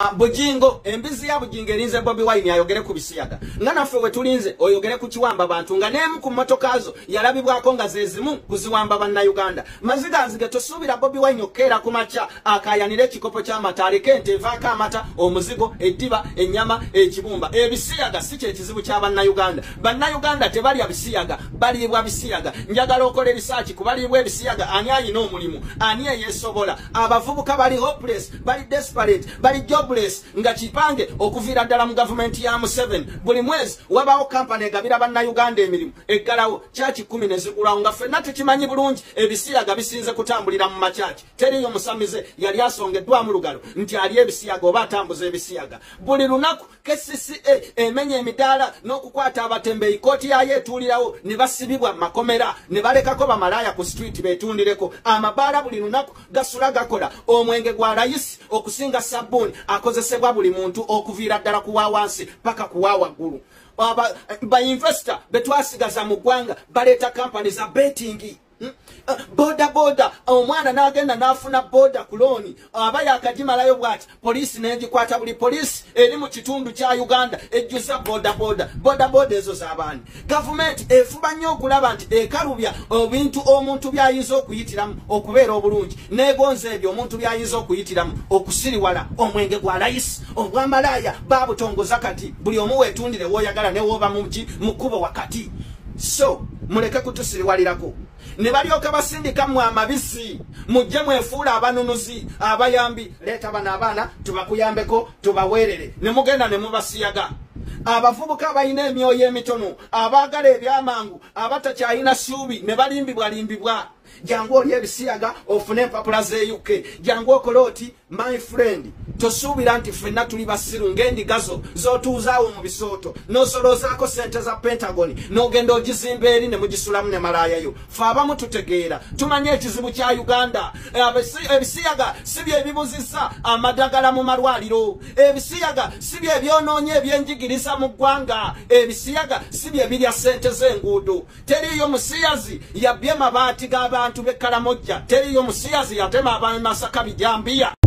Bujingo embizi ya Bujingo erinze Bobi Wine ayogere ku bisiyaga nga naffe we tulinze oyogere ku kiwamba bantu nga nemu ku motokazo yalabibwako nga zezimu kuziwamba bannayuganda maziganzige tosuubira Bobi Wine okkeera ku makya akayanire ekikopo ky'amata aleke ente evaako amata omuzigo eddiba ennyama ekibumba ebisiyaga si kye kizibu kya bannayuganda tebalya bisiyaga baliibwa bisiyaga njagala okola erisaaki ku baliibwa ebisiyaga ani ayina omulimu ani eyeesobola abavubuka bali hopeless bali desperate bali jobless nga kipange okuviira ddala mu gavumenti ya Museveni buli mwezi wabawo kampani egabira bannayuganda emirimu eggalawo kyaki 10 ne zigulawo nga ffenna tukimanyi bulungi ebisiyaga bisinze kutambulira mu makyaki teriyo musamize yali asongeddwamu lugalo nti ali ebisiyaga oba atambuza ebisiyaga buli lunaku KCCA emenya emidaala n'okukwata abatembeeyi kooti yayo etuulirawo ne basibibwa makomera ne balekako bamalaya ku street beetundireko amabaala buli lunaku gasula gakola omwenge gwa layisi okusinga sabbuuni akozesebwa buli muntu okuviira ddala kuwa wansi paka kuwa waggulu ba investor betwasigaza mu ggwanga baleeta kampani za betting boda omwana n'agenda n'afuna boda ku looni aba yakagimalayo bw'ati poliisi n'egikwata buli poliisi eri mu kitundu kya Uganda ejjuza boda ezo z'abaani gavumenti efuba nnyo okulaba nti ekalubya obintu omuntu by'ayinza okuyitiramu okubeera obulungi n'egonza ebyo omuntu by'ayinza okuyitiramu okusiriwala omwenge gwa layisi obwamalaaya baabutongoza kati buli omu weetundire w'oyagala ne w'oba mu kkubo wakati so muleke kutusiriwalirako ne balyoka basindika mu amabisi mujje mwefuula abanunuzi abayambi leeta bano abaana tubakuyambeko tubaweerere ne mugenda ne mubasiyaga abavubuka abalina emyoyo emitono abaagala ebyamangu abatakyalina ssuubi ne balimbibwa jangu oli ebisiyaga ofune empapula ze UK jangu okola oti my friend tosuubira nti ffenna tuli basiru ng'endigazo z'otuuzaawo mu bisooto n'osolozaako sente za Pentagon n'ogenda ogizimba eri ne mugisulamu ne malaayayo ffe abamu tutegeera tumanye ekizibu kya Uganda ebisiyaga si bye bibuzisa amadagala mu malwaliro ebisiyaga si bye byonoonye ebyenjigiriza mu ggwanga ebisiyaga si bye birya sente z'enguudo teriyo musiyazi yabbye mabaati g'abantu b'e Karamojja teriyo musiyazi yatema abantu Masaka bijambiya